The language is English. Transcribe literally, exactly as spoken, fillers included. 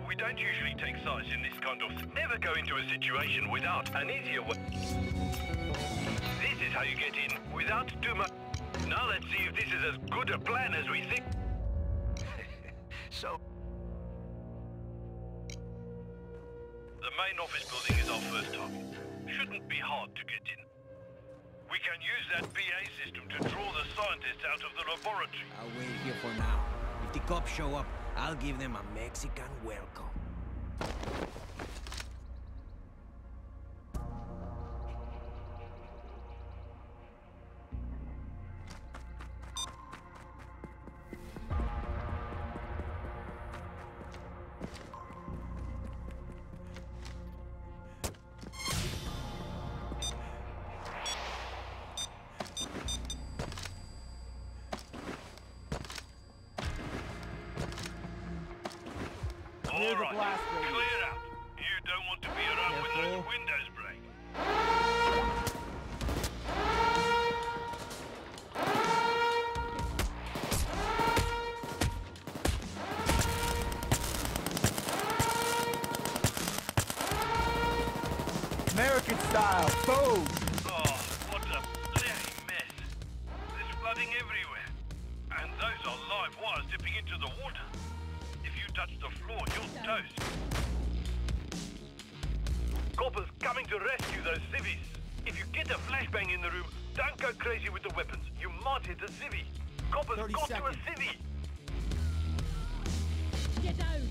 We don't usually take sides in this kind of... Never go into a situation without an easier way. This is how you get in without too much... Now let's see if this is as good a plan as we think. So... The main office building is our first target. Shouldn't be hard to get in. We can use that P A system to draw the scientists out of the laboratory. I'll wait here for now. If the cops show up, I'll give them a Mexican welcome. All right, clear out. You don't want to be around when those windows break. American style, boom! Oh, what a bloody mess. There's flooding everywhere. And those are live wires dipping into the water. If you touch the floor, you'll toast. Coppers coming to rescue those civvies. If you get a flashbang in the room, don't go crazy with the weapons. You might hit a civvy. Coppers got to a civvy. Get out!